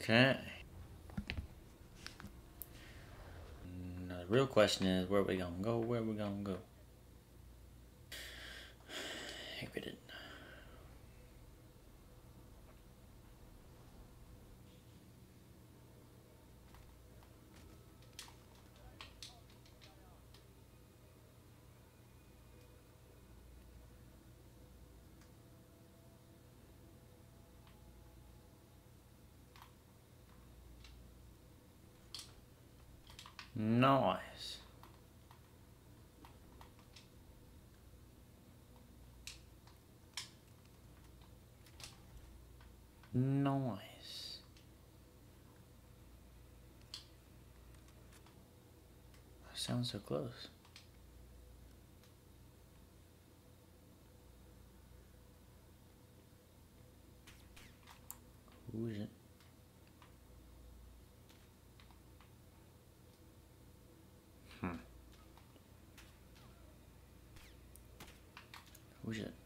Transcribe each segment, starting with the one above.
Okay. Now, the real question is, where we gonna go? Where we gonna go? Here we did. Nice. Nice. Sounds so close. Who is it? Who's it?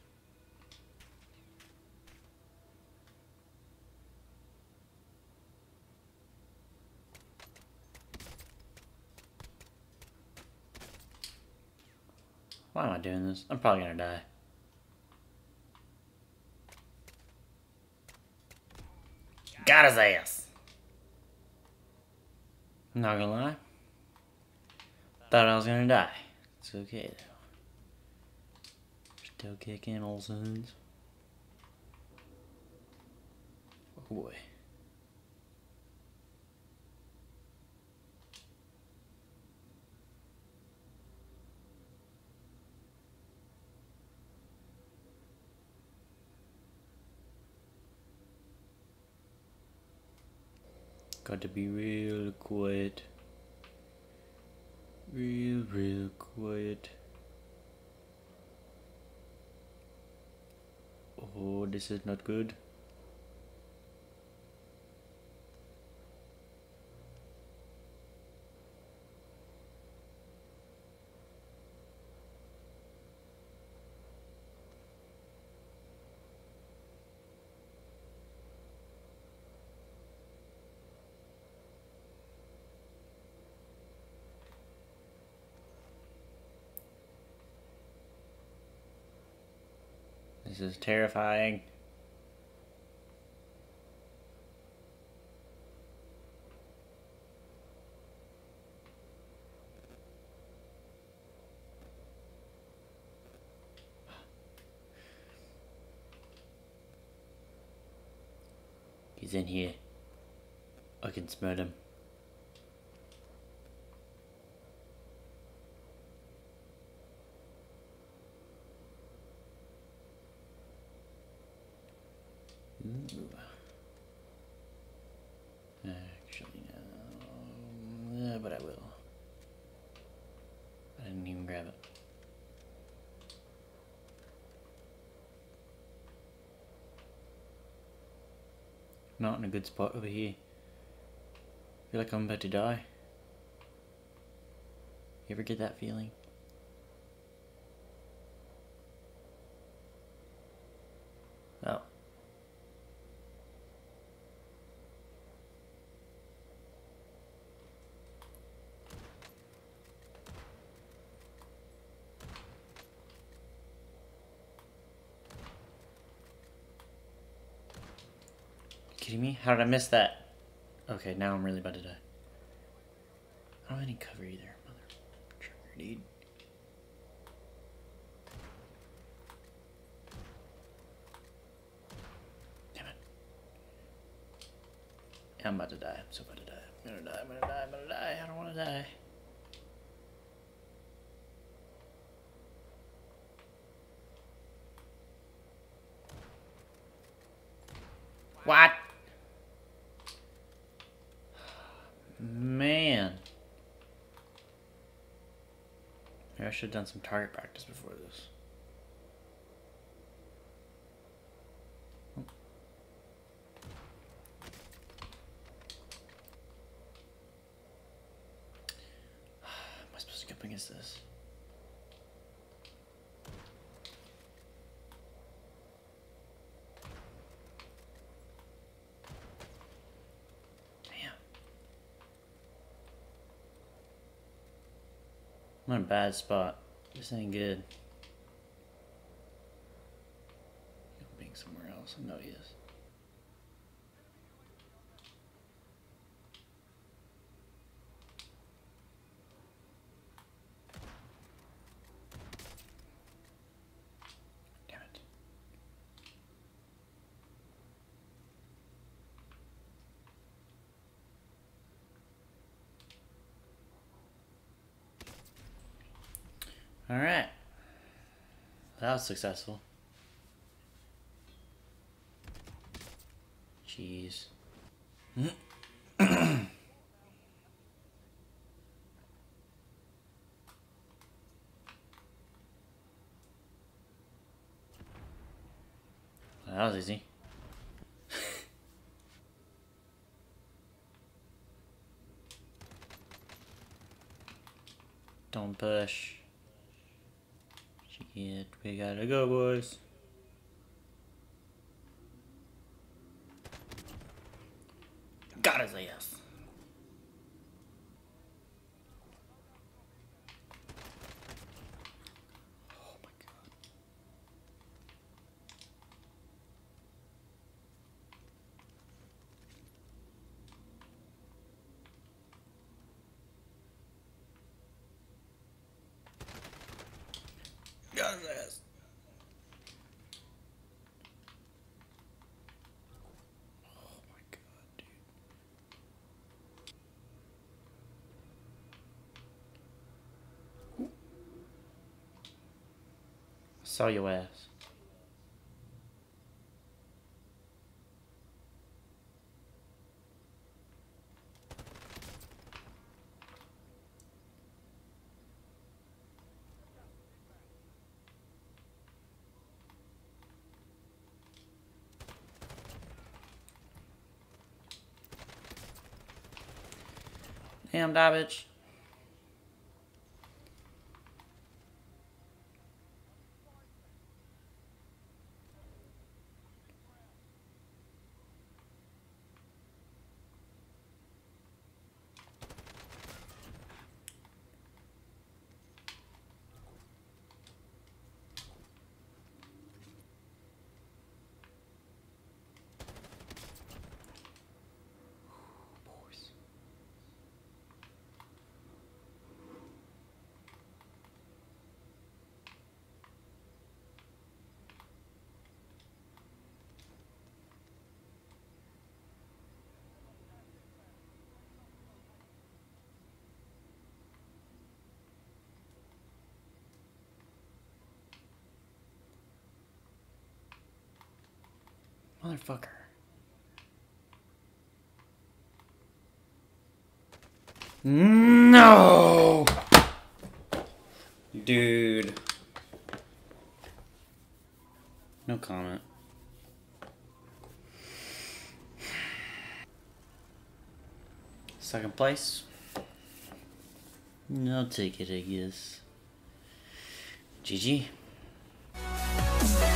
Why am I doing this? I'm probably gonna die. Got his ass. Not gonna lie. Thought I was gonna die. It's okay though. Still kicking, old sons. Oh boy. Got to be real quiet. Real quiet. Oh, this is not good. This is terrifying. He's in here. I can smell him. Ooh. Actually, no. Yeah, but I will. I didn't even grab it. Not in a good spot over here. Feel like I'm about to die. You ever get that feeling? Oh. Kidding me? How did I miss that? Okay, now I'm really about to die. I don't have any cover either, mother trucker, dude. Damn it. I'm about to die. I'm so about to die. I'm gonna die. I'm gonna die. I'm gonna die. I don't want to die. What? Man. Maybe I should have done some target practice before this. Am I supposed to go up against this? I'm in a bad spot. This ain't good. He's being somewhere else. I know he is. Damn it. All right. That was successful. Jeez. That was easy. Don't push. Shit, we gotta go, boys. Got his ass. Oh my god. Got his ass. Oh my god, dude. Saw your ass. Damn, Dabbage. Motherfucker. No! Dude. No comment. Second place. I'll take it, I guess. GG.